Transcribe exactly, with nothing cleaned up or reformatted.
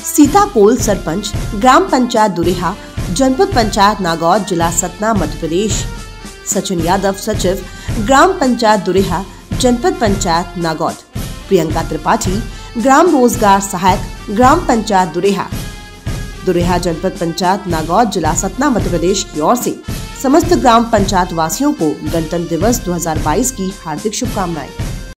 सीतापोल सरपंच, ग्राम पंचायत दुरेहा, जनपद पंचायत नागौद, जिला सतना, मध्य प्रदेश। सचिन यादव, सचिव, ग्राम पंचायत दुरेहा, जनपद पंचायत नागौद। प्रियंका त्रिपाठी, ग्राम रोजगार सहायक, ग्राम पंचायत दुरेहा, दुरेहा, जनपद पंचायत नागौद, जिला सतना, मध्य प्रदेश की ओर से समस्त ग्राम पंचायत वासियों को गणतंत्र दिवस दो हज़ार बाईस की हार्दिक शुभकामनाएं।